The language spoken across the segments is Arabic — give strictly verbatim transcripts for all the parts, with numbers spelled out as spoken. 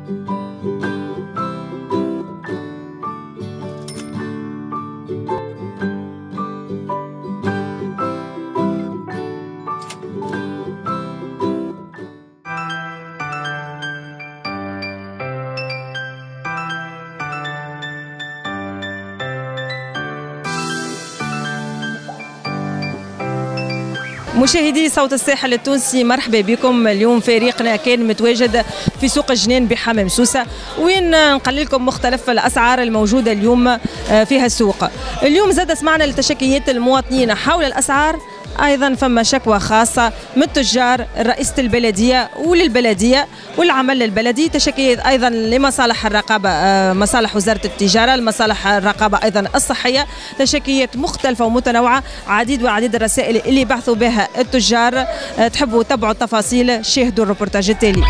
مشاهدي صوت الساحل التونسي، مرحبا بكم. اليوم فريقنا كان متواجد في سوق الجنان بحمام سوسة، وين نقل لكم مختلف الأسعار الموجودة اليوم فيها السوق. اليوم زاد سمعنا لتشكيات المواطنين حول الأسعار، أيضا فما شكوى خاصة من التجار رئيسة البلدية وللبلدية والعمل البلدي، تشكيات أيضا لمصالح الرقابة، مصالح وزارة التجارة، المصالح الرقابة أيضا الصحية، تشكيات مختلفة ومتنوعة، عديد وعديد الرسائل اللي بحثوا بها التجار. تحبوا تتبعوا التفاصيل، شاهدوا الروبورتاج التالي.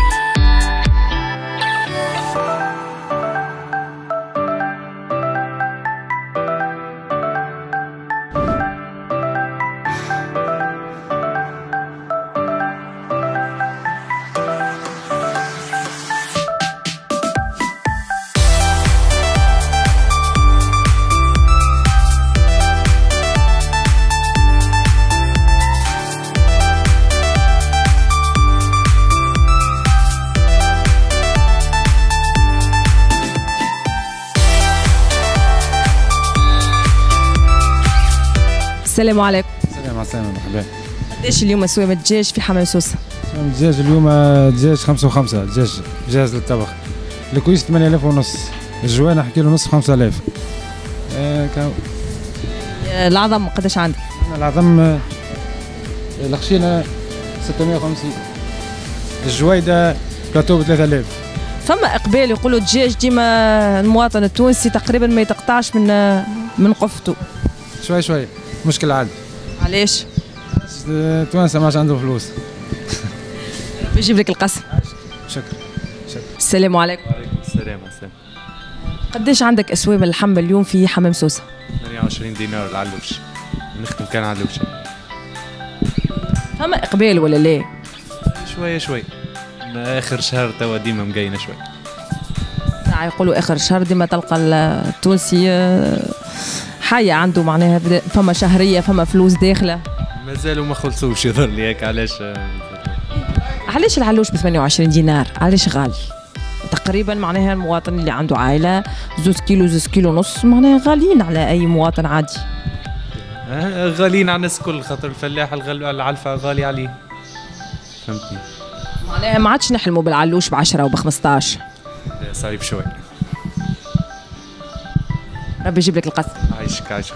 السلام عليكم. السلام عليكم، مرحبا. قداش اليوم اسواق الدجاج في حمام سوسة؟ اسواق الدجاج اليوم دجاج خمسة وخمسة، دجاج جاهز للطبخ. الكويس ثمانية آلاف ونص، الجوانح كيلو ونص خمسة آلاف. آه كان... العظم قداش عندك؟ العظم الخشينة ستمائة وخمسين، الجويدة بلاتو ب ثلاثة آلاف. فما اقبال يقولوا الدجاج ديما المواطن التونسي تقريبا ما يتقطعش من من قفته. شوي شوي، مشكلة عاد. علاش؟ التوانسة ما عادش عندهم فلوس. ربي يجيب لك القسم. شكرا شكرا. السلام عليكم. وعليكم السلام. السلام. قداش عندك اسواق اللحم اليوم في حمام سوسة؟ ثمانية وعشرين دينار العلوش، نخدم كان علوش. فما اقبال ولا لا؟ شوية شوي، اخر شهر توا ديما مقينة شوي. ساعة يقولوا اخر شهر ديما تلقى التونسي حية عنده، معناها فما شهرية، فما فلوس داخلة. مازالوا ما خلصوش يظهر لي هيك. علاش؟ علاش العلوش ب ثمانية وعشرين دينار؟ علاش غالي؟ تقريبا معناها المواطن اللي عنده عائلة زوز كيلو زوز كيلو نص معناها غاليين على أي مواطن عادي. آه غاليين على الناس الكل، خاطر الفلاح العلفة غالي عليه. فهمتني؟ معناها ما عادش نحلموا بالعلوش ب عشرة وب خمسطاش. صعيب شوي. ربي يجيب لك القسم. عايشك عايشك.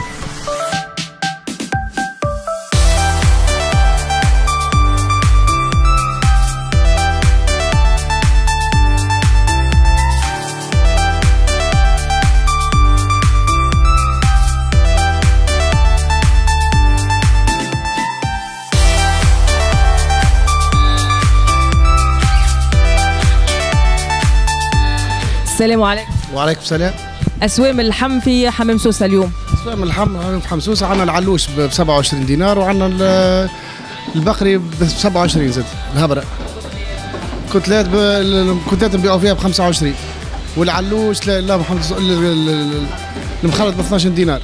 السلام عليكم. وعليكم السلام. اسواق اللحم في حمام سوسة اليوم؟ اسواق اللحم في حمام سوسة عندنا العلوش ب سبعة وعشرين دينار، وعندنا البقري ب سبعة وعشرين زاد، الهبرة كتلات كتلات نبيعوا فيها ب خمسة وعشرين، والعلوش لا لا المخلط ب اثناش دينار.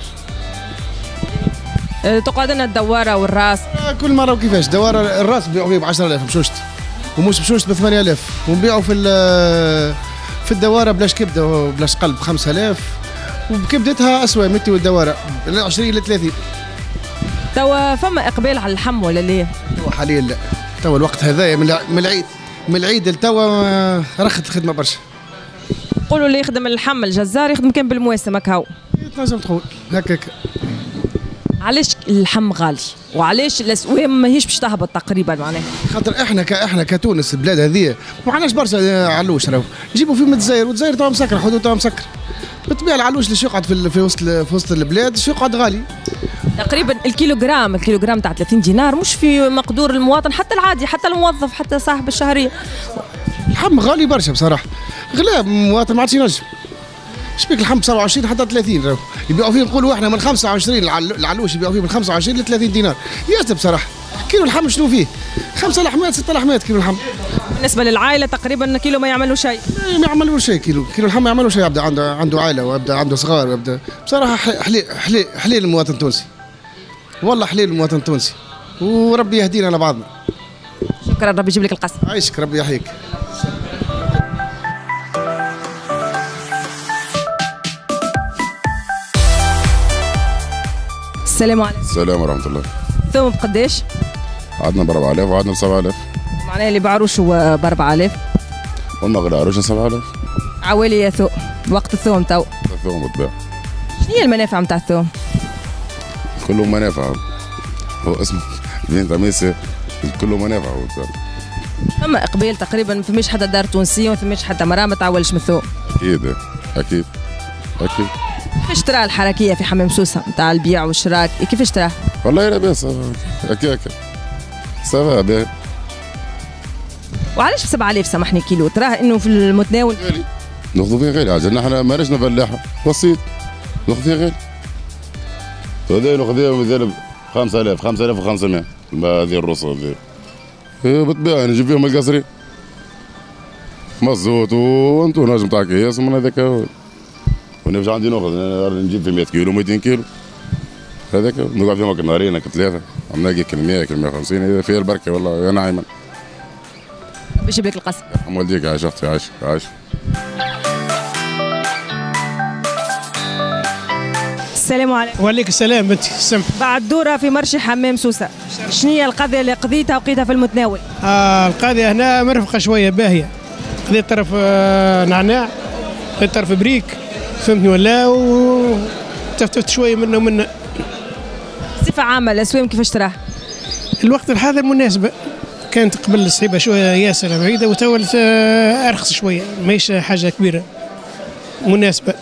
تقعد لنا الدوارة والراس؟ كل مرة وكيفاش. دوارة الراس نبيعوا فيه ب عشرة آلاف بشوشت، ومش بشوشت ب ثمانية آلاف، ونبيعوا في في الدوارة بلاش كبدة وبلاش قلب خمسة آلاف، وبكبدتها أسوأ متي والدوارة عشرين إلى ثلاثين. توا فما إقبال على اللحم ولا لا؟ توا حاليا لا، توا الوقت هذايا من العيد من العيد لتوا رخت الخدمة برشا. قولوا اللي يخدم اللحم الجزار يخدم كان بالمواسم هكاو. تنجم تقول هكاك. علاش اللحم غالي؟ وعلاش الاسواق ماهيش باش تهبط تقريبا معناها؟ خاطر احنا ك احنا كتونس البلاد هذه ما عندناش برشا علوش، راهو نجيبوا فيه من الجزائر، والجزائر توا مسكر، حدود توا مسكر. بالطبيعه العلوش اللي يقعد في في وسط في وسط البلاد يقعد غالي. تقريبا الكيلوغرام الكيلوغرام تاع ثلاثين دينار مش في مقدور المواطن، حتى العادي، حتى الموظف، حتى صاحب الشهريه. اللحم غالي برشا بصراحه، غلا المواطن ما عادش ينجم. شبيك اللحم ب سبعة وعشرين حتى ثلاثين، راهو يبيعوا فيه، نقولوا احنا من خمسة وعشرين العلوش يبيعوا فيه من خمسة وعشرين ل ثلاثين دينار، ياسر بصراحه. كيلو اللحم شنو فيه؟ خمسة لحمات ستة لحمات كيلو اللحم. بالنسبه للعائله تقريبا كيلو ما يعملوا شيء. ما يعملوا شيء كيلو كيلو اللحم ما يعملوا شيء. يبدا عنده عنده عائله ويبدا عنده صغار ويبدا بصراحه حليل حليل حليل المواطن التونسي. والله حليل المواطن التونسي وربي يهدينا لبعضنا. شكرا ربي يجيب لك القصة. عايشك ربي يحييك. السلام عليكم. السلام ورحمة الله. ثوم بقداش؟ عندنا ب أربعة آلاف وعندنا ب سبعة آلاف. معناها اللي بعروش هو ب أربعة آلاف. والمغرب عروش سبعة آلاف. عوالي يا ثوم، وقت الثوم تو. الثوم بالطبع. شنو هي المنافع نتاع الثوم؟ كله منافع. هو اسمه بنت عميسة كله منافع هو. فما اقبال تقريبا ما فماش حتى دار تونسية وما فماش حتى مرأة ما تعولش من الثوم. أكيد أكيد أكيد. كيفاش ترى الحركية في حمام سوسة نتاع البيع والشراء كيفاش تراه؟ والله لاباس هكا هكا. سافا باهي. وعلاش ب سبعة آلاف سامحني كيلو؟ تراه انه في المتناول غالي. ناخذوا فيه غالي عجلنا احنا ماناش فلاحة بسيط. ناخذ فيه غالي. هذا ناخذ مثلا ب خمسة آلاف خمسة آلاف وخمسمائة هذه الرصة هذه. بالطبيعة نجيب فيهم القصري. مزوت وانتو نجم تاع كياس من هذاك. وانا مش عندي ناخذ نجيب في مئة كيلو مئتين كيلو. هذاك نقعد فيهم هكا نهارين هكا ثلاثة. عم نلاقي كل مئة كل مئة وخمسين هذا فيها البركة والله يا نعيما. باش يجيب لك القصة. يرحم والديك عايش اختي عايش عايش. السلام عليكم. وعليك السلام بنتي السمح. بعد دورة في مرشي حمام سوسة، شنو هي القضية اللي قضيتها وقيتها في المتناول؟ آه القضية هنا مرفقة شوية باهية. قضيت طرف آه نعناع، قضيت طرف بريك، فهمتني ولا وتفتفت شوية منه ومنه. بصفة عامة الأسواق كيفاش تراه؟ الوقت الحاضر مناسبة. كانت قبل الصعيبة شوية ياسر بعيدة وتولت آه أرخص شوية، ماهيش حاجة كبيرة. مناسبة.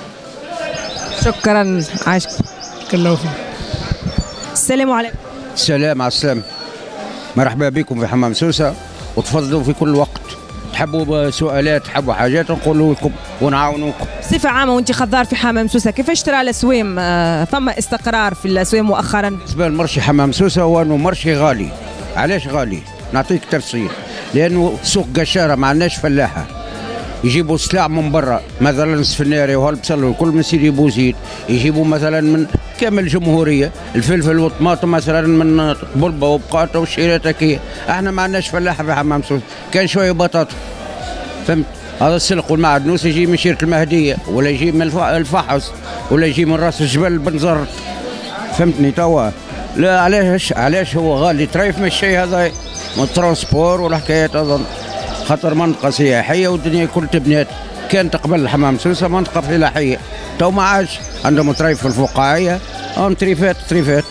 شكرا عايشك. بارك الله فيك. السلام عليكم. السلام على السلام. مرحبا بكم في حمام سوسة وتفضلوا في كل وقت. تحبوا سؤالات تحبوا حاجات نقولوا لكم ونعاونوكم. بصفة عامة وانت خضار في حمام سوسة كيفاش ترى الأسوام؟ آه فما استقرار في الأسوام مؤخرا؟ بالنسبة لمرشي حمام سوسة هو انه مرشي غالي. علاش غالي؟ نعطيك تفصيل. لأنه سوق قشارة ما عندناش فلاحة. يجيبوا سلع من برا مثلا السفناري وهالبصل والكل من سيدي بوزيد. يجيبوا مثلا من كامل الجمهوريه الفلفل والطماطم مثلا من بلبه وبقاطه والشيرات هكايا. احنا ما عندناش فلاحه في حمام سوسة. كان شويه بطاطا فهمت. هذا السلق والمعدنوس يجي من شيره المهديه ولا يجي من الفحص ولا يجي من راس الجبل بنزرت فهمتني توا. لا علاش علاش هو غالي تريف من الشيء هذا من الترونسبور والحكايات اظن خاطر منطقة سياحية والدنيا كل تبنيت. كانت قبل حمام سوسة منطقة فلاحية تو ما عادش. عندهم تريف في الفقاعية هم تريفات تريفات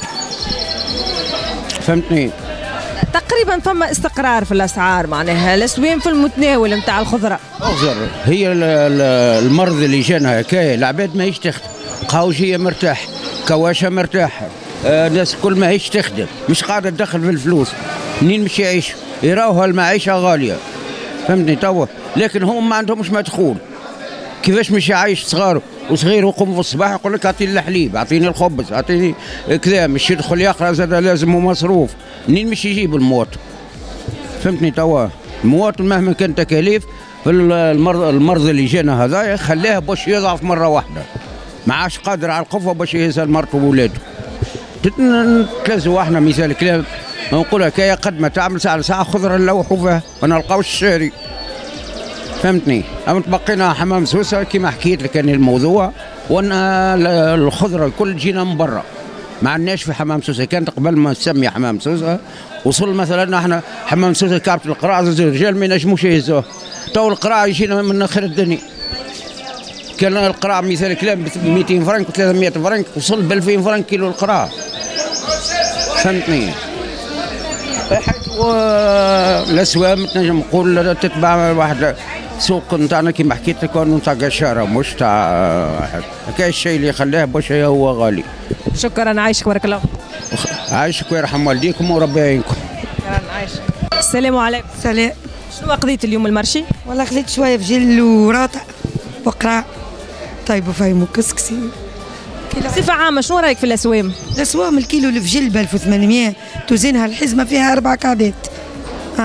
فهمتني. تقريبا فما استقرار في الأسعار معناها الأسوام في المتناول نتاع الخضرة. أخزر هي المرض اللي جانا هكايا العباد ماهيش تخدم. قاوجية مرتاح كواشة مرتاحة. الناس كل ما هيش تخدم مش قاعدة تدخل في الفلوس. منين مش يعيش يراوها المعيشة غالية فهمتني توا. لكن هم ما عندهمش مدخول. كيفاش مش يعيش صغاره وصغير يقوم في الصباح يقول لك اعطيني الحليب اعطيني الخبز اعطيني كذا مش يدخل يقرا زاد لازم مصروف. منين مش يجيب المواطن فهمتني توا. المواطن مهما كان تكاليف في المرض المرض اللي جانا هذا خلاه باش يضعف مره واحده. ما عادش قادر على القفه باش يهزل مرته وولاده. نتلازوا احنا مثال كلام نقول هكايا قد ما تعمل ساعه ساعه خضره نلوحوا فيها ما نلقاوش الشاري فهمتني. اما تبقينا حمام سوسة كما حكيت لك كان الموضوع وان الخضره الكل جينا من برا ما عندناش في حمام سوسة. كانت قبل ما نسمي حمام سوسة وصل مثلا احنا حمام سوسة كعبة القراع زوج رجال ما ينجموش يهزوه. تو القراع يجينا من اخر الدنيا. كان القراع مثال كلام ب مئتين فرنك و ثلاثمئة فرنك وصل ب ألفين فرنك كيلو القراع فهمتني. حيث الاسواق تنجم نقول تتبع واحد سوق نتاعنا كيما حكيت لك نتاع قشاره مش تاع هكا الشيء اللي خلاه باش هو غالي. شكرا عايشك بارك الله. عايشك ويرحم والديكم وربي يعينكم. شكرا عايشك. السلام عليكم. سلام. شنو قضيت اليوم المرشي؟ والله خذيت شويه في جل وراطع وقراع طيب وفايم وكسكسي. بصفة عامة شنو رايك في الأسوام؟ الأسوام الكيلو الفجل ب ألف وثمانمئة توزنها الحزمة فيها أربع قعدات. ها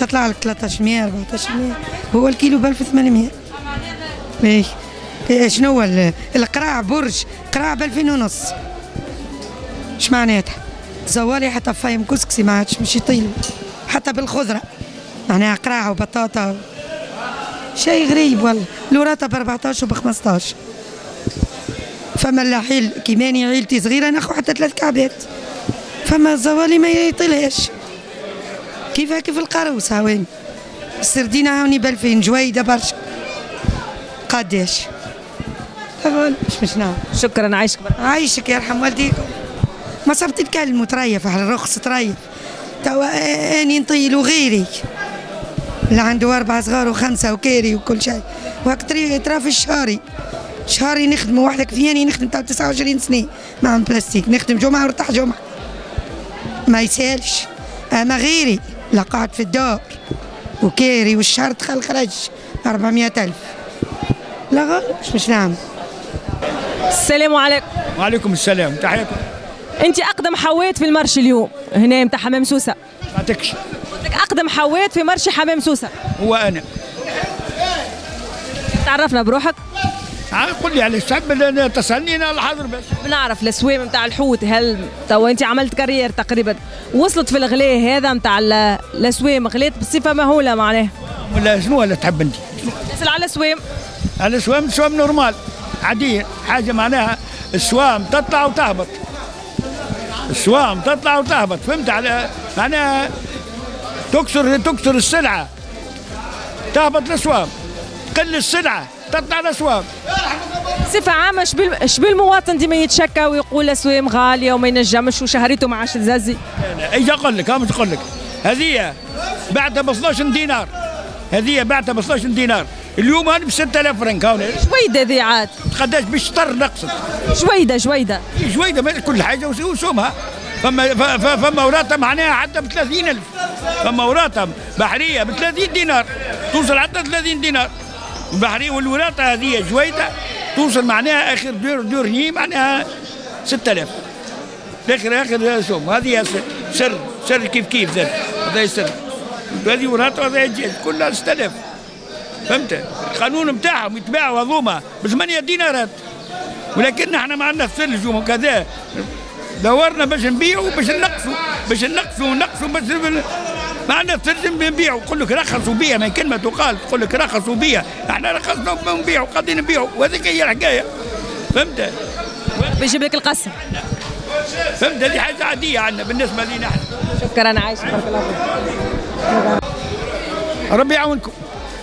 تطلع لك ثلاثة مية أربعة مية، هو الكيلو ب ألف وثمانمية. ايه شنو هو القراع برج قراع ب ألفين ونص، اش معناتها؟ زوالي حتى فايم كسكسي ما عادش باش يطيلوا حتى بالخضره، معناها قراع وبطاطا شيء غريب والله. الوراطه ب أربعطاش وب خمسطاش. فما اللاحيل كيماني عيلتي صغيره ناخذ حتى ثلاث كعبات، فما الزوالي ما يطيلهاش كيفها كيف القاروس. هاوين السردينه هاوني ب ألفين، جويده برشا. قداش؟ هاول مش مش نعم. شكرا، عايشك بركة. عايشك يرحم والديكم. ما صبت تكلموا تريف على الرخص تريف. توا اني نطيل وغيري اللي عنده اربع صغار وخمسه وكيري وكل شيء، وهك ترى في الشهري شهري نخدموا وحدك فياني نخدم تاع تسعة وعشرين سنه مع بلاستيك، نخدم جمعه ونرتاح جمعه ما يسالش. اما غيري لا قاعد في الدار وكيري والشهر دخل خرج أربعمية ألف. لا غلط مش مش نعم. السلام عليكم. وعليكم السلام، تحياتكم. انت اقدم حوات في المرش اليوم هنا متاع حمام سوسه. ما تكش قلت لك اقدم حوات في مرش حمام سوسه. هو انا. تعرفنا بروحك؟ قول لي علاش تحب تسالني انا الحاضر بس. بنعرف الاسوام نتاع الحوت، هل توا انت عملت كارير تقريبا وصلت في الغلاء هذا نتاع الاسوام، غليت بصفه مهوله معناها؟ ولا شنو ولا تحب انت؟ نسال على الاسوام. على الاسوام سوام نورمال عاديه، حاجه معناها السوام تطلع وتهبط. السوام تطلع وتهبط، فهمت على معناها تكسر تكسر السلعه تهبط الاسوام، تقل السلعه تطلع الاسوام. بصفة عامة شبيل شبيل المواطن ديما يتشكى ويقول الاسوام غالية وما ينجمش وشهريته ما عادش تزازي. ايش اقول لك؟ هم تقول لك هذه بعتها ب اثناش دينار، هذه بعتها ب اثناش دينار، اليوم انا ب ستة آلاف فرنك. هاونا شويدة ذي عاد قداش بالشطر نقصد؟ شويدة شويدة شويدة كل حاجة وسومها. فما فما وراثة معناها حتى ب ثلاثين ألف، فما وراثة بحرية ب ثلاثين دينار توصل حتى ثلاثين دينار البحرية، والوراثة هذه جويدة توصل معناها اخر دور دور هي معناها ستة آلاف اخر اخر سوم. هذه سر سر كيف كيف زاد، هذا سر. هذه وراثة وهذا جيش كلها ستة آلاف، فهمت؟ القانون نتاعهم يتباعوا هذوما ب ثمانية دينارات، ولكن احنا ما عندنا الثلج وكذا دورنا باش نبيعوا باش نقصوا باش نقصوا ونقصوا باش ما عندنا الثلج نبيعوا. نقول لك رخصوا بيها، ما كلمه تقال تقول لك رخصوا بيها، احنا رخصنا ونبيعوا قاعدين نبيعوا، وهذيك هي الحكايه، فهمت؟ بيجيب لك القسم، فهمت؟ هذه حاجه عاديه عندنا بالنسبه لينا احنا. شكرا، عايش بارك الله فيك. ربي يعاونكم،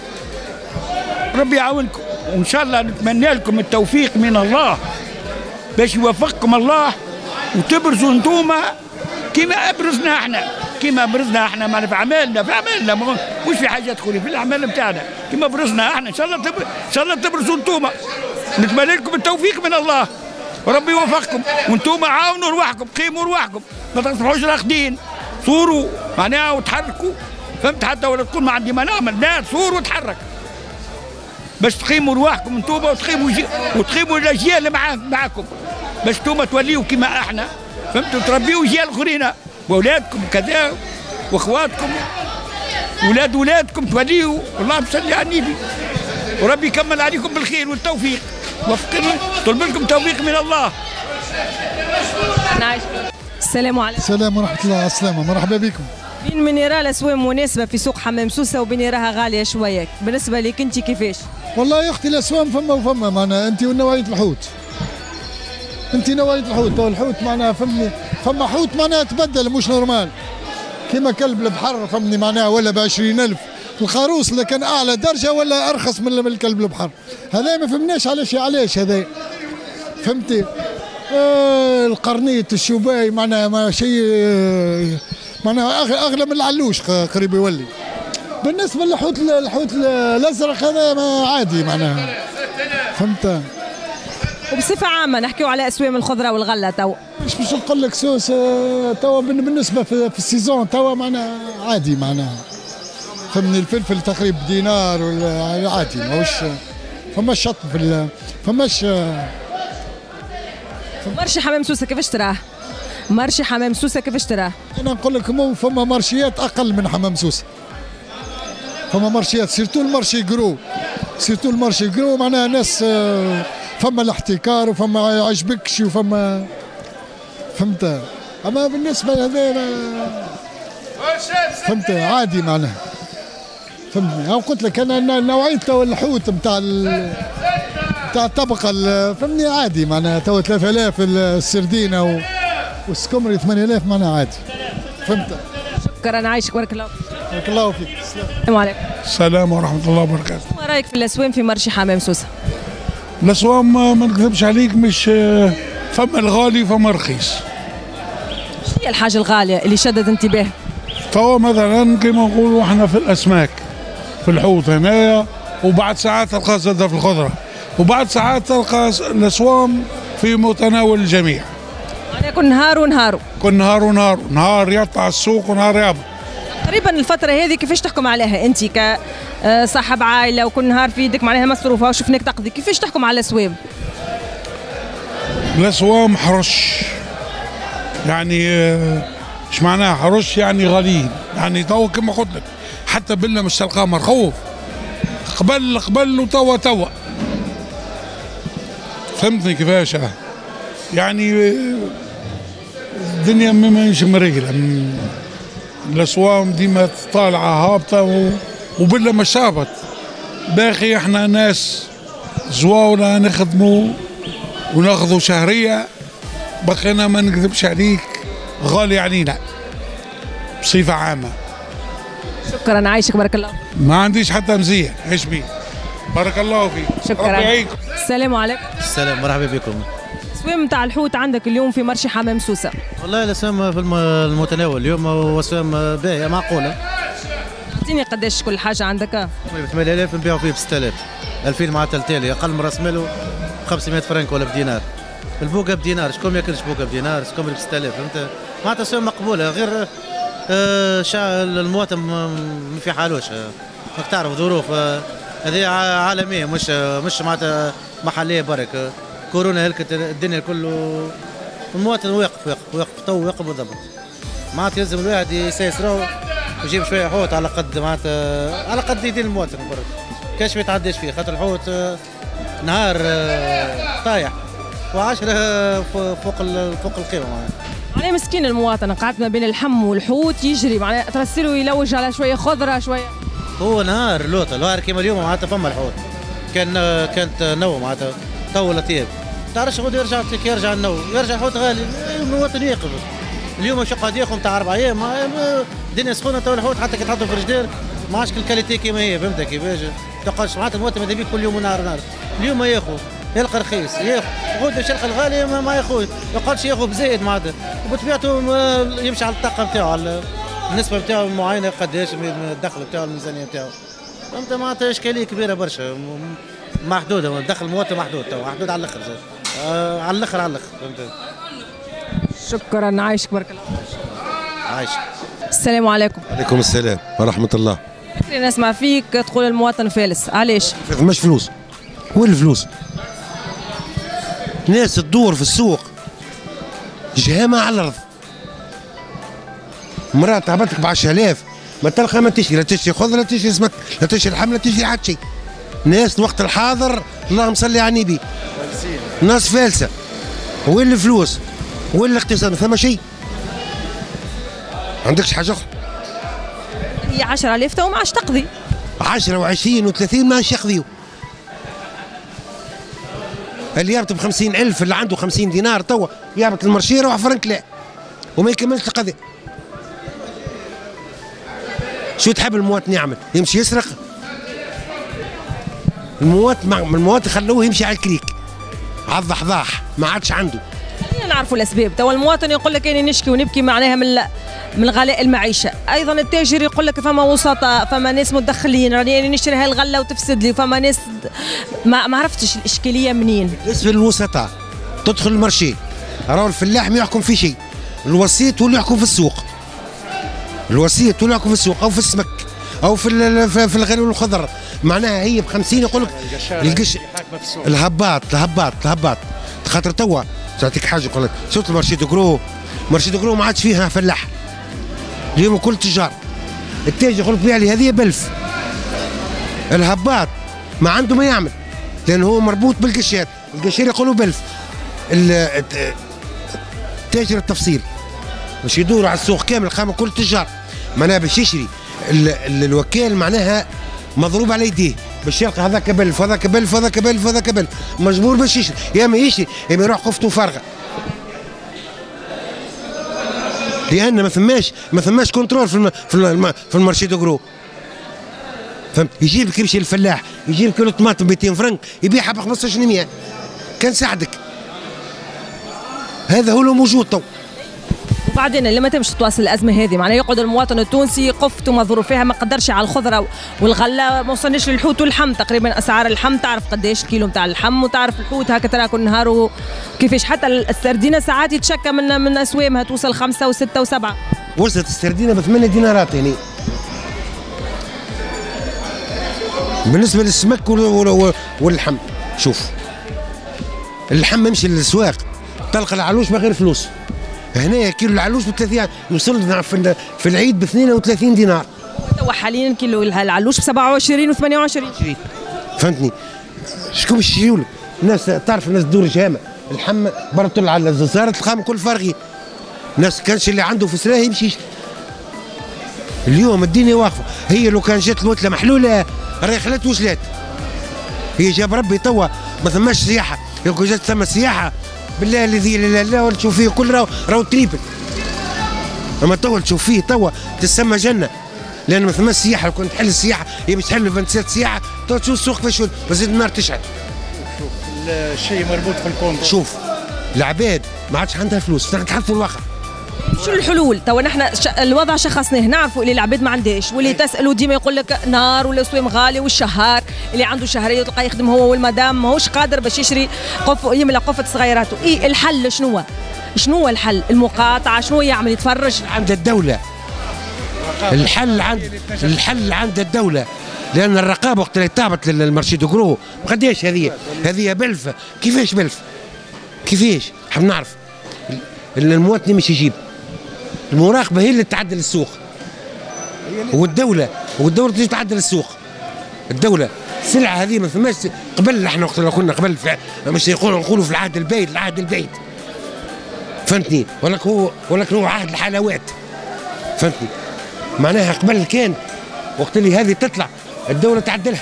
ربي يعاونكم، وان شاء الله نتمنى لكم التوفيق من الله باش يوفقكم الله وتبرزوا انتوما كما ابرزنا احنا، كما ابرزنا احنا معنا في اعمالنا في اعمالنا مش في حاجه تدخلي في الاعمال نتاعنا، كما برزنا احنا ان شاء الله تبر... ان شاء الله تبرزوا انتوما. نتمنى لكم التوفيق من الله وربي يوفقكم، وانتوما عاونوا رواحكم، قيموا رواحكم، ما تصبحوش راقدين، صوروا معناها وتحركوا، فهمت؟ حتى ولا تقول ما عندي ما نعمل، لا صور وتحرك باش تقيموا رواحكم انتوما وتقيموا جي... وتقيموا الاجيال اللي معاكم باش انتوما توليوا كما احنا، فهمتوا؟ تربيوا اجيال اخرين واولادكم كذا واخواتكم ولاد ولادكم توليوا. اللهم صل على النبي، وربي يكمل عليكم بالخير والتوفيق، وفقنا طلب لكم توفيق من الله. السلام عليكم. السلام ورحمة الله. السلامة، مرحبا بكم. بين من يرى الاسواق مناسبة في سوق حمام سوسة وبين يراها غالية شوية، بالنسبة لك انت كيفاش؟ والله يا اختي الاسواق فما وفما، معناها انت ونوعية الحوت. انت نوعية الحوت، الحوت معناها فهمني، فما حوت معناها تبدل مش نورمال كيما كلب البحر فهمني معناها ولا ب عشرين ألف، الخروص اللي كان اعلى درجة ولا ارخص من الكلب البحر، هذا ما فهمناش علاش علاش هذا، فهمتي؟ آه القرنيط الشباي معناها ما شيء آه معناها اغلى من العلوش قريب يولي. بالنسبه للحوت الحوت الازرق هذا ما عادي معناها، فهمت؟ وبصفه عامه نحكيو على اسواق الخضره والغله توا. مش باش نقول لك سوس توا بالنسبه في, في السيزون توا معناها عادي معناها، فهمني؟ الفلفل تقريبا دينار ولا عادي، ماهوش فماش شط في فماش. مرشي حمام سوسه كيفاش تراه؟ مرشي حمام سوسه كيفاش تراه؟ انا نقول لك مو فما مارشيات اقل من حمام سوسه، فما مارشيات سيرتو المارشي جرو سيرتو المارشي جرو معناها ناس فما الاحتكار وفما يعجبكش وفما فهمت. اما بالنسبه لهذا فهمت عادي معناها فهمتني. او قلت لك انا نوعيه تو الحوت نتاع نتاع الطبقه فهمني عادي معناها تو ثلاثة آلاف السردينه والسكمري ثمانية آلاف معناها عادي فهمت. شكرا عايشك بارك الله بارك الله فيك. السلام عليكم. السلام ورحمه الله وبركاته. ما رايك في الاسوام في مرشي حمام سوسه؟ الاسوام ما نكذبش عليك مش فما الغالي فما رخيص. شو هي الحاجه الغاليه اللي شدت انتباه؟ فهو مثلا كما نقولوا احنا في الاسماك في الحوت هنايا، وبعد ساعات تلقى زادة في الخضره، وبعد ساعات تلقى الاسوام في متناول الجميع. يعني كل نهار ونهار كل نهار ونهار نهار يطلع السوق ونهار يهبط. تقريبا الفترة هذه كيفاش تحكم عليها أنت كصاحب عائلة وكل نهار في يدك معناها مصروفها وشفناك تقضي، كيفاش تحكم على الأسوام؟ الأسوام حرش يعني ايش معناها حرش؟ يعني غاليين، يعني تو كما قلت لك حتى بالله مش تلقاه مرخوف قبل قبل وتوا توا فهمتني كيفاش؟ يعني الدنيا ماهيش مريقلة، الأسوام ديما طالعة هابطة وبالله مش هابط. باقي احنا ناس زواولة نخدموا وناخذوا شهرية، بقينا ما نكذبش عليك غالي علينا بصفة عامة. شكرا عايشك بارك الله. ما عنديش حتى مزية ايش بيه. بارك الله فيك. شكرا. السلام عليكم. السلام مرحبا بكم. الاسوام نتاع الحوت عندك اليوم في مرشي حمام سوسه؟ والله الاسوام في المتناول اليوم واسوام باهيه معقوله. اعطيني قداش كل حاجه عندك؟ ب ثمانية آلاف نبيعوا فيه ب ستة آلاف، ألفين مع تلتالي اقل من راس ماله خمسمائة فرنك ولا بدينار. البوقه بدينار، شكون ما ياكلش بوقه بدينار؟ شكون ب ستة آلاف فهمت؟ معناتها اسوام مقبوله، غير آه شا المواطن ما في حالوش، راك تعرف ظروف آه هذه عالميه مش مش معناتها محليه برك. كورونا هلكت الدنيا كله، المواطن واقف واقف واقف تو واقف بالضبط. معناتها يلزم الواحد يسيسرو ويجيب شويه حوت على قد معناتها على قد يدين المواطن برك، كاش ما يتعداش فيه، خاطر الحوت نهار طايح وعشرة فوق فوق القيمه معناتها. معناها مسكين المواطن قعدت ما بين الحم والحوت يجري معناها ترسلوا يلوج على شويه خضره شويه. هو نهار لوطه نهار كيما اليوم معناتها فما الحوت، كان كانت نو معناتها تو لطيف، تعرفش غدوه يرجع يرجع النو يرجع الحوت غالي، المواطن يقف. اليوم شو قاعد ياخذ نتاع اربع ايام الدنيا سخونه تو الحوت حتى كي تحطه في الجدار ما عادش الكاليتي كيما هي فهمت كيفاش؟ تلقاش معناتها المواطن ماذا بيك كل يوم ونهار ونهار، اليوم ما ياخذ يلقى رخيص ياخذ، غدوه باش يلقى الغالي ما, ما ياخذ، ما يقعدش ياخذ بزايد معناتها، وبطبيعته يمشي على الطاقه نتاعو على النسبه نتاعو المعينه قداش الدخل نتاعو الميزانيه نتاعو. فهمت معناتها اشكاليه كبيره برشا محدوده، دخل المواطن محدود تو محدود على الاخر آه على الاخر على الاخر فهمت. شكرا عايشك بارك الله. عايشك. السلام عليكم. وعليكم السلام ورحمه الله. كثير نسمع فيك تقول المواطن فالس، علاش؟ مش فلوس. وين الفلوس؟ ناس تدور في السوق جهامة على الارض، مرأة تعبتك ب عشرة آلاف ما تلقى ما تشري، لا تشري خضره لا تشري سمك لا تشري لحم لا تشري حتى شيء. ناس الوقت الحاضر اللهم صل على النبي ناس فالسه. وين الفلوس؟ وين الاقتصاد؟ ما ثم شيء. عندكش حاجه اخرى؟ هي عشرة آلاف تو ما عادش تقضي. عشرة وعشرين وثلاثين ما عادش يقضيوا. اللي يهبط ب خمسين ألف اللي عنده خمسين دينار توا يهبط المرشيه يروح فرنك لا وما يكملش القضيه. شو تحب المواطن يعمل؟ يمشي يسرق؟ المواطن المواطن خلوه يمشي على الكريك على الضحضاح ما عادش عنده. خلينا نعرفوا الاسباب، تو المواطن يقول لك اني نشكي ونبكي معناها من من غلاء المعيشه، ايضا التاجر يقول لك فما وسطاء، فما ناس متدخلين راني نشتري هاي الغله وتفسد لي، فما ناس ما, ما عرفتش الاشكاليه منين. بالنسبه للوسطاء تدخل المرشي راهو الفلاح ما يحكم في شيء، الوسيط هو اللي يحكم في السوق. الوسيط هو اللي يحكم في السوق او في السمك او في في الغنم والخضر، معناها هي ب خمسين يقول لك القش الهباط الهباط الهباط خاطر توا تعطيك حاجه يقول لك شفت المارشي دوغرو، مارشي دوغرو ما عادش فيها فلاح اليوم كل تجار. التاجر يقول لك بيع لي هذه ب ألف الهباط ما عنده ما يعمل، لأنه هو مربوط بالقشات، القشير يقولوا بلف. تاجر التفصيل باش يدوروا على السوق كامل خامة كل تجار، معناها باش يشري ال ال الوكال معناها مضروب على يديه باش يلقى هذاك بلف وهذاك بلف وهذاك بلف وهذاك بلف، مجبور باش يشري، يا اما يشري يا اما يروح قفته فارغه. لان ما ثماش ما ثماش كنترول في الم في, الم في المارشي دو جرو. فهمت؟ يجيب لك يمشي الفلاح يجيب كيلو طماطم ب مئتين فرنك يبيعها ب خمسطاش مية، كان ساعدك. هذا هو اللي موجود تو. وبعدين لما تمشي تواصل الازمه هذه معناها يقعد المواطن التونسي قفته مظروفها ما قدرش على الخضره والغله، ما وصلناش للحوت واللحم. تقريبا اسعار اللحم تعرف قداش كيلو نتاع اللحم، وتعرف الحوت هكا ترى كل نهار كيفاش. حتى السردينه ساعات يتشكى من من اسوامها توصل خمسه وسته وسبعه. وصلت السردينه ب ثمانية دينارات يعني. بالنسبه للسمك واللحم، شوف اللحم يمشي للاسواق تلقى العلوش بغير فلوس. هنا كيلو العلوش ب ثلاثين يوصل في العيد ب اثنين وثلاثين دينار. توا حاليا كيلو العلوش ب سبعة وعشرين و ثمانية وعشرين. فهمتني؟ شكون باش يجيولك؟ الناس تعرف الناس تدور جهامه، اللحم برا على الززاره تلقاهم كل فارغين. الناس كانش اللي عنده في سراه يمشي. اليوم الدنيا واقفه، هي لو كان جات الوتله محلوله راهي خلات وجلات. هي جاب ربي توا ما ثماش سياحه، لو كان جات ثم سياحه بالله الذي لا اله الا تشوف فيه كل راهو راهو تريبل. اما توا تشوف فيه توا تسمى جنه، لان ما ثماش سياحه. لو كنت تحل السياحه هي باش تحل فانتسات سياحه توا تشوف السوق كيفاش وزيد النار تشعل. شوف الشيء مربوط في الكونتر. شوف العباد ما عادش عندها فلوس، تحط الواقع. شو الحلول؟ توا نحن الوضع شخصناه، نعرفوا اللي العباد ما عندهاش، واللي تسالوا ديما يقول لك نار ولا سويم غالي، والشهار اللي عنده شهريه تلقاه يخدم هو والمدام ماهوش قادر باش يشري قف يملى قفه صغيراته. اي الحل شنو؟ شنو الحل؟ المقاطعه شنو يعمل؟ يتفرج عند الدوله. الحل عند الحل عند الدوله، لان الرقابه وقت اللي تهبط للمارشي دو جرو قداش هذه هذه بلفه. كيفاش بلف؟ كيفاش؟ حاب نعرف. المواطن مش يجيب، المراقبه هي اللي تعدل السوق، والدوله والدوله تجي تعدل السوق. الدوله السلعه هذه ما ثماش قبل. احنا وقت اللي كنا قبل مش يقولوا نقولوا في العهد البعيد العهد البعيد، فهمتني؟ ولكن هو ولكن هو عهد الحلاوات، فهمتني؟ معناها قبل كان وقت اللي هذه تطلع الدوله تعدلها.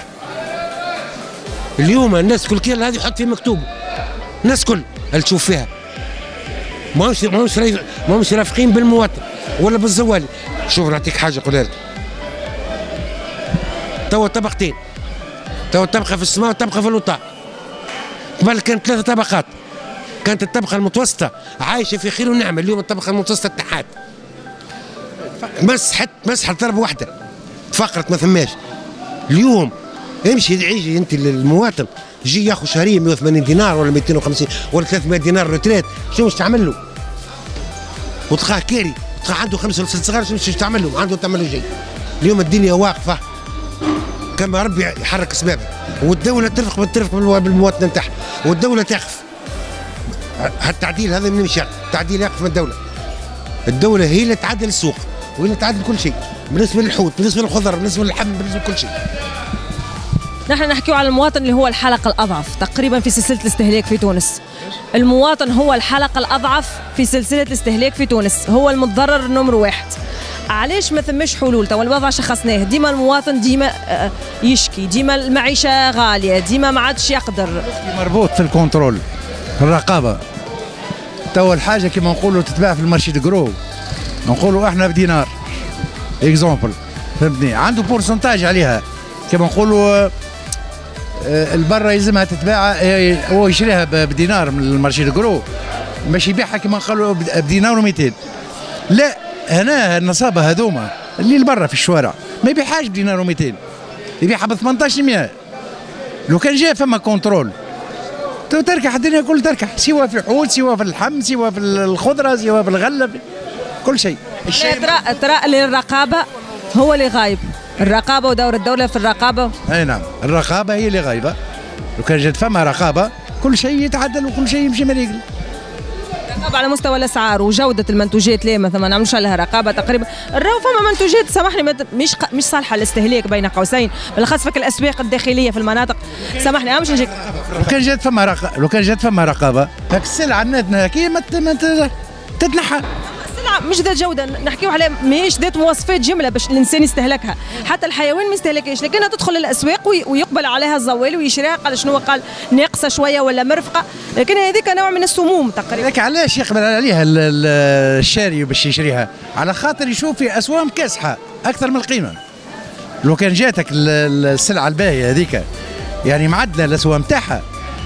اليوم الناس كل كيل هذه يحط فيه مكتوب، الناس كل اللي تشوف فيها ماهوش ماهوش ماهوش رافقين بالمواطن ولا بالزوالي. شوف نعطيك حاجه نقولها لك، توا طبقتين، توا طبقه في السماء وطبقه في الوطاء. قبل كانت ثلاثه طبقات، كانت الطبقه المتوسطه عايشه في خير ونعمه. اليوم الطبقه المتوسطه اتحاد، مسحت مسحت ضربه واحده، تفقرت ما ثماش. اليوم امشي يجي انت للمواطن يجي ياخذ شهريا مئة وثمانين دينار ولا مئتين وخمسين ولا ثلاثمئة دينار روتريت، شنو باش تعمل له؟ وتلقاه كاري، تلقاه عنده خمسه ولا ست صغار، شنو باش تعمل له؟ عنده تعمل له شيء. اليوم الدنيا واقفه كما ربي يحرك اسبابها، والدوله ترفق ترفق بالمواطن نتاعها، والدوله تقف. هالتعديل هذا من يمشي، التعديل يقف من الدوله. الدوله هي اللي تعدل السوق وهي اللي تعدل كل شيء، بالنسبه للحوت، بالنسبه للخضر، بالنسبه للحم، بالنسبه لكل شيء. نحن نحكيو على المواطن اللي هو الحلقة الأضعف تقريبا في سلسلة الاستهلاك في تونس. المواطن هو الحلقة الأضعف في سلسلة الاستهلاك في تونس، هو المتضرر نمر واحد. علاش ما ثماش حلول؟ توا الوضع شخصناه، ديما المواطن ديما يشكي، ديما المعيشة غالية، ديما ما عادش يقدر. مربوط في الكنترول، الرقابة. توا الحاجة كما نقولوا تتباع في المارشي دو جرو، نقولوا احنا بدينار اكزومبل، فهمتني؟ عنده بورسنتاج عليها، كما نقولوا البرة يلزمها تتباع، هو يشريها بدينار من المارشي دو جرو، باش يبيعها كما نقولوا بدينار ومئتين. لا، هنا النصابة هذوما اللي البرة في الشوارع ما يبيعهاش بدينار ومئتين، يبيعها ب ثمانطاش مئة. لو كان جاء فما كنترول تو تركح الدنيا كل تركح، سواء في الحوت، سواء في اللحم، سواء في الخضرة، سواء في الغلة، كل شيء. الشيء ترى ترى الرقابة هو اللي غايب، الرقابة ودور الدولة في الرقابة. اي نعم، الرقابة هي اللي غايبة. لو كان جات فما رقابة كل شيء يتعدل وكل شيء يمشي مريقل. رقابه على مستوى الاسعار وجوده المنتوجات، ليه مثلا ما نعملوش عليها رقابه تقريبا؟ الراو فما منتوجات سامحني مش مش صالحه للاستهلاك بين قوسين، بالاخص في الاسواق الداخليه في المناطق. سامحني مش نجيك لو كان جات فما رقابه، لو كان جات فما رقابه هاك السلعه عندنا كي ما تتنحى. السلعه مش ذات جوده، نحكيو على ماهيش ذات مواصفات جمله باش الانسان يستهلكها، حتى الحيوان ما يستهلكهاش، لكنها تدخل الاسواق ويقبل عليها الزوال ويشريها، قال شنو قال ناقصه شويه ولا مرفقه، لكن هذيك نوع من السموم تقريبا. لكن علاش يقبل عليها الشاري باش يشريها؟ على خاطر يشوف في اسواق كاسحه اكثر من القيمه. لو كان جاتك السلعه الباهيه هذيك يعني معدله الاسواق نتاعها،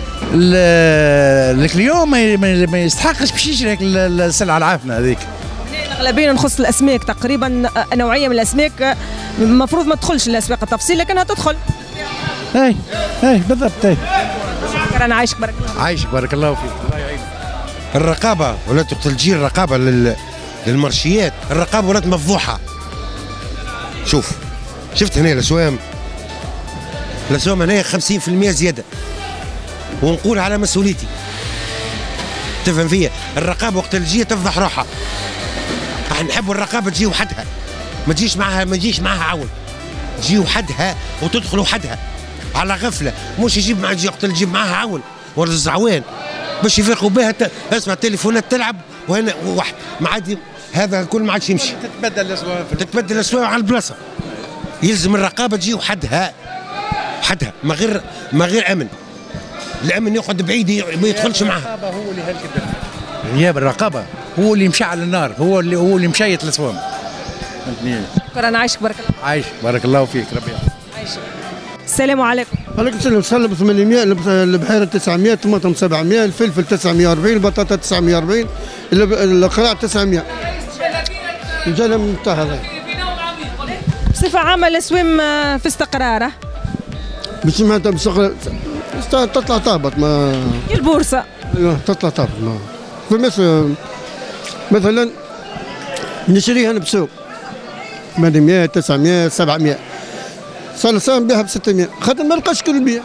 الكليون ما يستحقش باش يشري السلعه العافنه هذيك. اغلبيه نخص الاسماك تقريبا، نوعيه من الاسماك المفروض ما تدخلش الاسواق التفصيل لكنها تدخل. اي اي بالضبط. اي شكرا، انا عايشك بارك الله. عايشك بارك الله فيك. الله يعينك. الرقابه ولات وقت الجيل الرقابه للمرشيات، الرقابه ولات مفضوحه. شوف شفت هنا الاسوام، الاسوام هنا خمسين بالمئة زياده، ونقول على مسؤوليتي. تفهم فيا؟ الرقابه وقت الجيه تفضح روحها. احنا نحبوا الرقابه تجي وحدها، ما تجيش معها ما تجيش معها عون، تجي وحدها وتدخل وحدها على غفله، مش يجيب مع وقت اللي يجيب معها عون ولا الزعوان باش يفرقوا بها. اسمع التليفونات تلعب وهنا واحد ما عاد، هذا الكل ما عادش يمشي. تتبدل الاسواق، تتبدل الاسواق على البلاصه. يلزم الرقابه تجي وحدها وحدها، ما غير ما غير امن. الامن يقعد بعيد ما يدخلش معها. الرقابه هو اللي هلكت، غياب الرقابه هو اللي مشعل النار، هو اللي هو اللي مشيت الاسوام. فهمتني؟ شكرا، انا عايشك بارك الله. عايش بارك الله فيك. ربي عايشك. السلام عليكم. وعليكم السلام. الصلب ثمانمئة، البحيره تسعمئة، الطماطم سبعمئة، الفلفل تسعمئة وأربعين، البطاطا تسعمئة وأربعين، القراع تسعمئة. الجلة من تحت هذا. بصفة عامة الأسوام في استقرار. مش معناتها باستقرار، تطلع تهبط ما. البورصة. ايوه تطلع تهبط ما. فمثلا مثلا نشريها انا بسوق ثمانمئة، تسعمئة، سبعمئة، صار نبيعها ب ستمئة، خاطر ما لقاش كل بيع.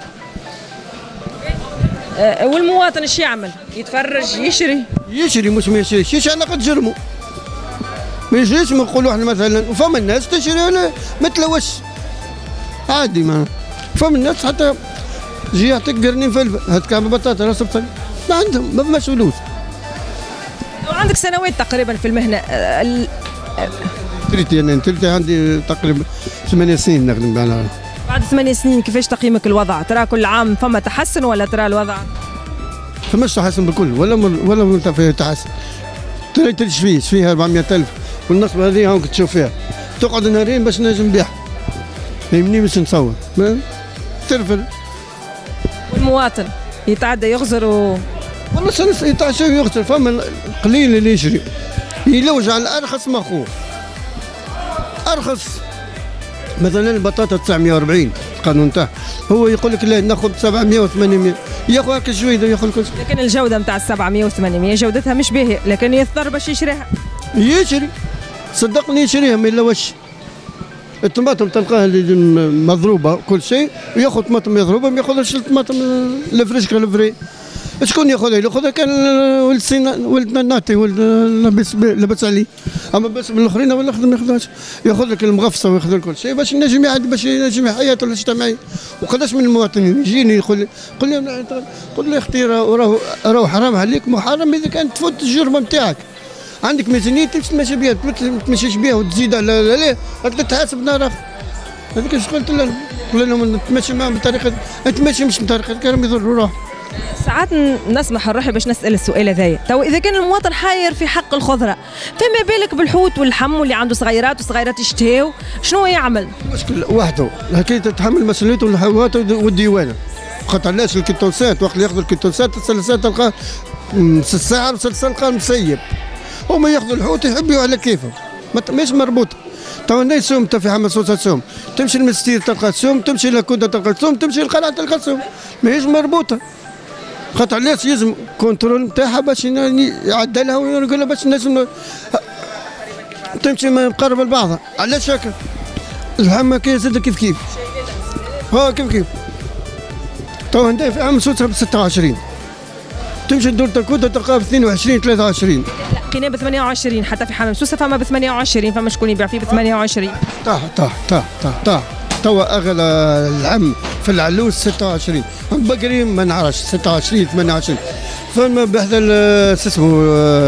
أه والمواطن ايش يعمل؟ يتفرج يشري؟ يشري مش ما يشريش، يشري على قد جرمه. ما يشريش. ما نقولوا احنا مثلا وفما الناس تشري ولا ما تلوش عادي، ما فما الناس حتى جي يعطيك قرنين فلفل، هات كعبه بطاطا راس بطل، ما عندهم ما فماش فلوس. وعندك سنوات تقريبا في المهنه. ال... تريتي انا تريتي عندي تقريبا ثمانية سنين نخدم على. بعد ثمانية سنين كيفاش تقييمك الوضع؟ ترى كل عام فما تحسن ولا ترى الوضع؟ فماش تحسن بالكل ولا مر ولا مر فيها تحسن. تري تشفيه فيها أربعمئة ألف والنصبه هذه هاك تشوف فيها تقعد نهارين باش نجم نبيعها. فهمني باش نصور ترفل. والمواطن يتعدى يغزر و... والله سنس يتعشى ويغزر. فما قليل اللي يشري يلوج على الارخص ما اخوه. ارخص مثلا البطاطا تسعمئة وأربعين القانون تاعه، هو يقول لك لا ناخذ سبعمئة وثمانمئة، ياخذ هكا شويه ياخذ كل. لكن الجوده نتاع سبعمئة وثمانمئة جودتها مش باهيه، لكن يضطر باش يشريها. يشري صدقني يشريها ما يلوش. الطماطم تلقاها اللي مضروبه كل شيء، وياخذ طماطم مضروبه ما ياخذش الطماطم الفريشكا الفري. شكون ياخذها؟ ياخذها كان ولد سينا ولدنا الناطي ولد لابس لابس عليه، اما بس من الاخرين ولا ياخذ ما ياخذهاش، ياخذ لك المغفصه وياخذ كل شيء باش ينجم يعد باش ينجم حياته الاجتماعيه. وقداش من المواطنين يجيني يقول لي قول لي قول لي اختي راهو راهو حرام عليك، محرم اذا كانت تفوت الجرمه نتاعك. عندك ميزانيه تمشي تمشي بها ما تمشيش بها وتزيد على لا لا تحاسب نهار اخر. هذيك اش قلت لهم؟ قلت لهم تمشي معهم بطريقه انت ماشي مش بطريقه كانوا يضروا روحهم. ساعات نسمح روحي باش نسال السؤال هذايا، تو اذا كان المواطن حاير في حق الخضره، فما بالك بالحوت واللحم واللي عنده صغيرات وصغيرات يشتهيو، شنو يعمل؟ مشكل وحده، هكا تتحمل مسؤوليته الحوات والديوانه. خاطر علاش الكيتونسات وقت اللي ياخذوا الكيتونسات السلسات تلقاه نص ساعه مسلسل تلقاه مسيب. هما ياخذوا الحوت يحبوا على كيفهم، مش مربوطه. تو انا سوم في حمى صوصه سوم، تمشي للمستير تلقى سوم، تمشي لكودا تلقى سوم، تمشي للقلعه تلقى سوم، ماهيش مربوطه. خاطر علاش يلزم كونترول نتاعها باش يعدلها ويقول لها باش لازم تمشي مقربه لبعضها. علاش هكا؟ الحمى كي زاد كيف كيف. ها كيف كيف. تو عندها في عام صوتها ب ستة وعشرين. تمشي لدور تركوته تلقاه ب اثنين وعشرين ثلاثة وعشرين. لقيناه ب ثمانية وعشرين حتى في حمام سوسه فما ب ثمانية وعشرين، فما شكون يبيع فيه ب ثمانية وعشرين. طاح طاح طاح طاح طاح توا اغلى العم في العلوس ستة وعشرين، بقري ما نعرفش ستة وعشرين ثمانية وعشرين. فما بهذا شو اسمه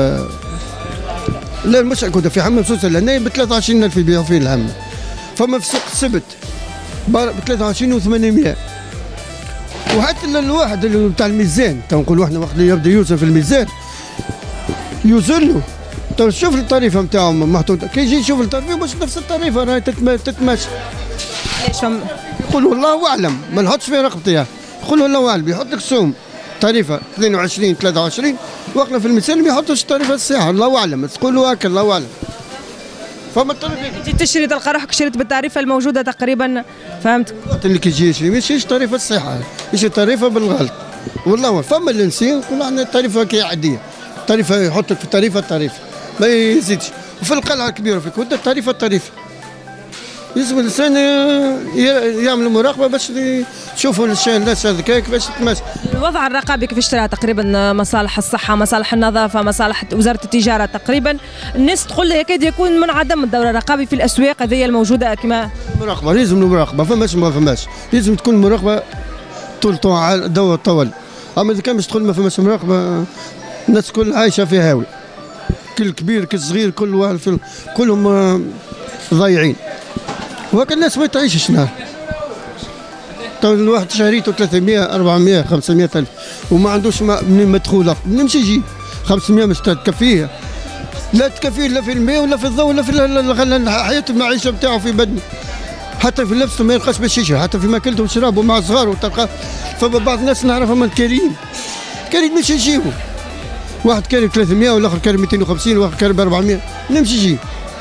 لا مش كنت في حمام سوسه لهنا ب ثلاثة وعشرين ألف يبيعوا فيه العم. فما في سوق السبت ب ثلاثة وعشرين وثمانمائة. وحتى الواحد اللي بتاع الميزان تو نقول احنا وقت اللي يبدا يوزن في الميزان يوزن له. تو شوف الطريفه نتاعهم محطوطه، كي يجي يشوف الطريفه مش نفس الطريفه راهي تتماشى. ليش فم؟ يقول والله اعلم ما نحطش في رقبتي، يقول والله اعلم يحط لك سوم طريفه اثنين وعشرين ثلاثة وعشرين وقنا في الميزان ما يحطش الطريفه الساعه، الله اعلم تقولوا هكا الله اعلم. فما الطريفه تجي تشري تلقى روحك شريت بالتعريفه الموجوده تقريبا، فهمت؟ وقت اللي كي يجي يشري ما يشريش طريفه الصحه، يشري طريفه بالغلط. والله فما اللي نسي نقول احنا الطريفه كي عاديه، طريفه يحط لك في الطريفه الطريفه ما يزيدش. وفي القلعه الكبيره في كوتا الطريفه الطريفه. لازم الانسان يعمل مراقبه باش يشوفوا الناس هذيك باش تتماشى. الوضع الرقابي كيفاش ترى تقريبا مصالح الصحه، مصالح النظافه، مصالح وزاره التجاره تقريبا الناس تقول يكاد يكون منعدم الدور الرقابي في الاسواق هذه الموجوده كما مراقبه. لازم المراقبه فماش ما فماش، لازم تكون مراقبه طول طول دور طول. اما اذا كان باش تقول ما فماش مراقبه الناس كل عايشه في هاوي، كل كبير كل صغير كل واحد كلهم ضايعين. وهكا الناس ما تعيشش نهار. تو الواحد شهريته ثلاثمائة أربعمائة خمسمائة ألف وما عندوش منين مدخوله، منين باش يجي؟ خمسمائة مش تكفيه، لا تكفيه لا في الماء ولا في الضوء ولا في حياة المعيشه نتاعو في بدنه. حتى في لبسه ما يلقاش باش يشري، حتى في ماكلته وشرابه مع صغاره تلقى. فما بعض الناس نعرفهم من كارين كارين مش يجيبوا، واحد كاري ثلاثمائة والاخر كاري مئتين وخمسين واحد كاري ب أربعمائة، منين باش يجي؟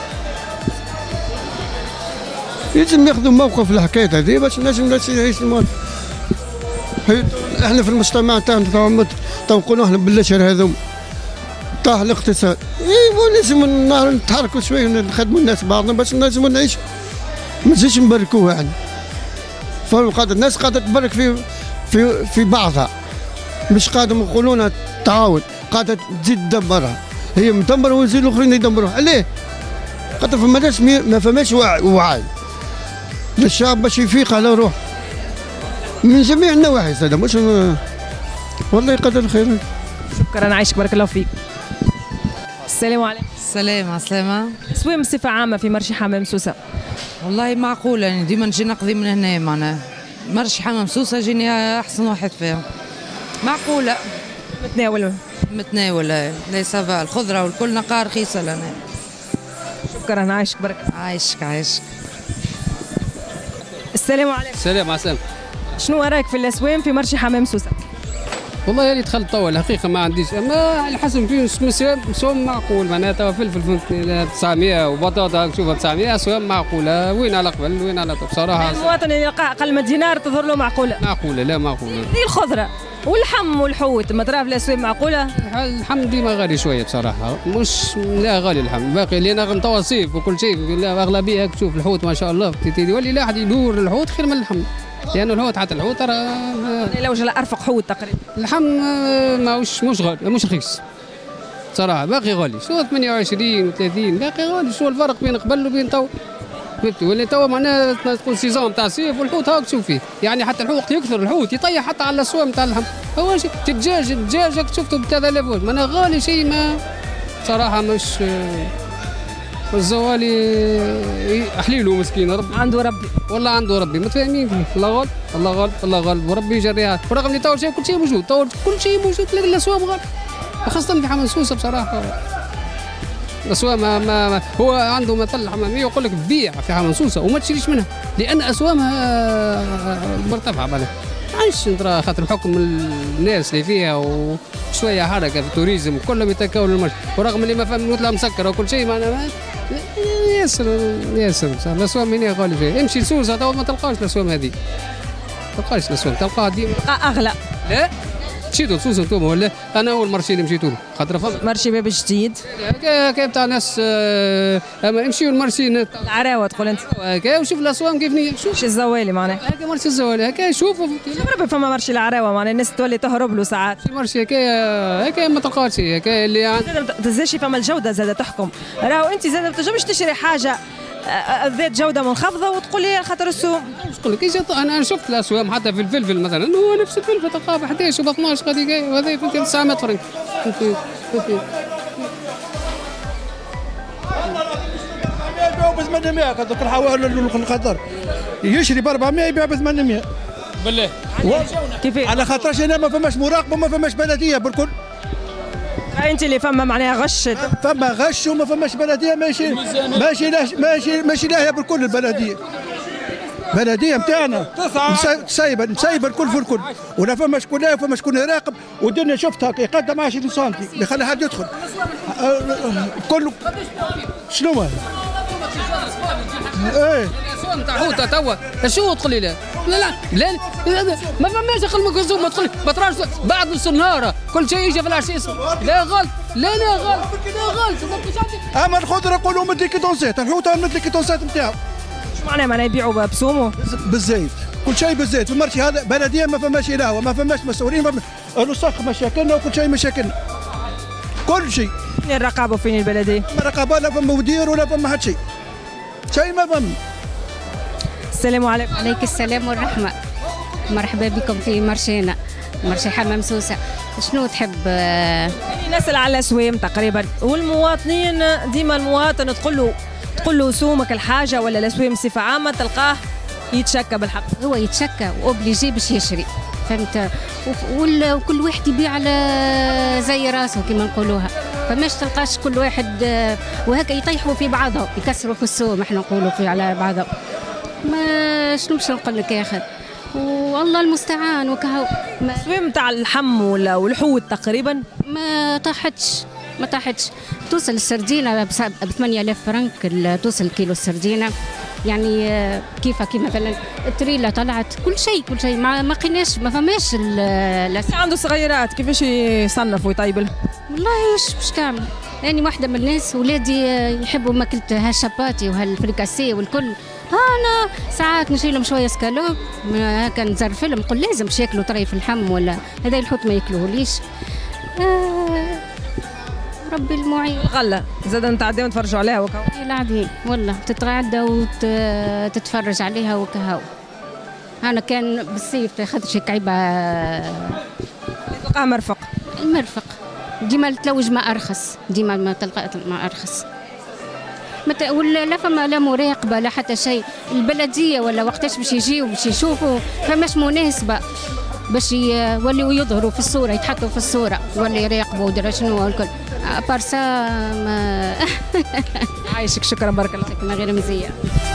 لازم ياخذوا موقف الحكايه هذه باش الناس الناس يعيش الموت. احنا في المجتمع تاعنا تو نقولوا احنا بالاشهر هذوم طاح الاقتصاد، ايوا لازم نتحركوا شويه نخدموا الناس بعضنا باش لازم نعيشوا، ما نجيش نبركوها احنا. فقاعده الناس قاعده تبرك في في في بعضها، مش قاعده يقولون تعاون، قاعده تزيد تدمرها، هي مدمره ويزيد الاخرين يدمروها. عليه؟ خاطر فماش ما فماش وعي للشعب باش يفيق على روح من جميع النواحي. هذا مش والله يقدر الخير. شكرا عايشك بارك الله فيك. السلام عليكم. السلام على السلامة. الأسواق بصفة عامة في مرشي حمام سوسة والله معقولة، يعني ديما نجي نقضي من هنا معناها مرشي حمام سوسة جيني أحسن واحد فيهم. معقولة متناولة متناولة لا سافا، الخضرة والكل نقار رخيصة لنا. شكرا عايشك بارك. عايشك عايشك. السلام عليكم. السلام على السلامة. شنو رايك في الأسواق في مرشي حمام سوسة؟ والله اللي دخلت توا الحقيقه ما عنديش، اما على حسب في سوم معقول معناها توا فلفل فهمتني تسعمائة وبطاطا شوفها تسعمائة سوم معقوله. وين على قبل وين على بصراحه المواطن اللي يلقى اقل من دينار تظهر له معقوله؟ معقوله لا معقوله. دي الخضره واللحم والحوت ما ترى في الاسواق معقوله؟ اللحم ديما غالي شويه بصراحه، مش لا غالي اللحم باقي لان توا صيف وكل شيء اغلبيه تشوف الحوت ما شاء الله يولي لا احد يدور الحوت خير من اللحم، لانه الحوت حتى الحوت ترى لو جا ارفق حوت تقريبا. اللحم ماهوش مش غالي مش رخيص صراحه، باقي غالي شو ثمانية وعشرين وثلاثين باقي غالي. شو الفرق بين قبل وبين تو؟ فهمتي ولا تو معناها تكون سيزون تاع صيف والحوت هاك تشوف فيه، يعني حتى الحوت يكثر الحوت يطيح حتى على الاسواق نتاع اللحم. هو شيء الدجاج الدجاج شفته ب ثلاثة آلاف معناها غالي شيء ما صراحه مش الزوالي حليله مسكين ربي عنده ربي والله عنده ربي متفاهمين فيه. الله غالب الله غالب الله غالب وربي يجريها. ورغم اللي تو كل شيء موجود تو كل شيء موجود تلاقي الاسواق غالب، خاصة في حمام سوسة بصراحة. الاسواق ما, ما, ما هو عنده مثل حمامية يقول لك بيع في حمام سوسة وما تشريش منها لأن أسوامها مرتفعة بالك. عايش ترى خاطر حكم الناس اللي فيها وشوية حركة في التوريزم كلهم يتكاولوا المرشد، ورغم اللي ما فهم مثلها مسكرة وكل شيء معناها ياسر ياسر الاسواق هنا غالي فيها. امشي لسوسة تو ما تلقاش الاسواق هذه، ما تلقاش الاسواق تلقاها ديما اغلى. لا مشيتوا لسوسه انتم ولا انا اول مرشي اللي مشيتوا له خاطر فما مرشي باب جديد هكا هكا تاع ناس اما يمشيوا المرشي العراوه تقول انت هكا وشوف الاسوام كيف شوف الزوالي معناها هكا مرشي الزوالي هكا شوفوا ربي فما مرشي العراوه معناها الناس تولي تهرب له ساعات مرشي هكا هكا ما تلقاش هكا اللي عند تزاشي فما الجوده زاده تحكم راهو انت زاده ما تنجمش تشري حاجه ذات جوده منخفضه وتقول لي خاطر السوق نقول لك انا شفت الاسواق حتى في الفلفل مثلا هو نفس الفلفل تلقاه ب احد عشر وب اثناش غادي جاي وهذا في تسعمية فرنك يبيعوا ب ثمانمية هذوك الحوالي الخضر يشري ب أربعمية يبيع ب ثمانمية بالله كيفاش على خاطرش هنا ما فماش مراقبه وما فماش بلديه بالكل انت اللي فما معناها غش فما غش وما فماش بلديه ماشي ماشي ماشي ماشي لاهيه بالكل البلديه بلديه نتاعنا مسايبه مسايبه الكل في الكل ولا فما شكون لا فما شكون يراقب والدنيا شفتها يقدم عشرين سنتي ما يخلي حد يدخل كله شنو هو؟ ايه تاع حوته توا شو تقول لي لا لا لا لا ما فماش اقل من كزوم ما تقول ما تراش بعد السناره كل شيء يجي في العشيش لا غلط لا لا غلط لا غلط اما الخضره يقولوا مد كيتونسات الحوته مد كيتونسات نتاعو شو معناها معناها يبيعوا بسومو بالزيت كل شيء بالزيت في المرشي هذا بلديا ما فماش قهوه ما فماش مسؤولين الوسخ مشاكلنا وكل شيء مشاكلنا كل شيء فين الرقابه وفين البلديه؟ الرقابه لا فما مدير ولا فما حد شيء شيء ما فما. السلام عليكم. عليك السلام والرحمه. مرحبا بكم في مرشينا مرشي حمام سوسه. شنو تحب؟ نسال على الاسوام تقريبا والمواطنين ديما المواطن تقول له تقول له سومك الحاجه ولا الاسوام بصفه عامه تلقاه يتشكى بالحق. هو يتشكى واوبليجي باش يشري فهمت وكل واحد يبيع على زي راسه كما نقولوها فماش تلقاش كل واحد وهكا يطيحوا في بعضهم يكسروا في السوم احنا نقولوا في على بعضهم ما شنو باش نقول لك يا اخي والله المستعان وكهو الاسوام تاع اللحم ولا والحوت تقريبا ما طاحتش ما طاحتش توصل السردينه ب ثمانية آلاف فرنك توصل كيلو السردينه يعني كيفها كي مثلا التريلا طلعت كل شيء كل شيء ما ما قيناش ما فماش عنده صغيرات كيفاش يصنف ويطيب لهم؟ والله ايش باش تعمل؟ يعني واحده من الناس ولادي يحبوا ماكله هالشاباتي وهالفريكاسي والكل انا ساعات نشيل لهم شويه سكالوب هكا نزرف لهم نقول لازم باش ياكلوا طريف اللحم ولا هذا الحوت ما ياكلوهوليش آه ربي المعين. غله زاد نتعداو نتفرجوا عليها وكهو. اي لاعبين والله تتغدى وتتفرج عليها وكهو. انا كان بالصيف تاخذ شي كعيبه تلقاها مرفق. المرفق ديما تلوج ما ارخص ديما ما تلقى ما ارخص. متى ولا لا فما لا مراقبه لا حتى شيء البلديه ولا وقتاش باش يجيو باش يشوفوا فماش مناسبه باش يوليو يظهروا في الصوره يتحطوا في الصوره ولا يراقبوا ودرا شنو والكل بارسا ما عايشك شكرا بارك الله فيك غير مزيه.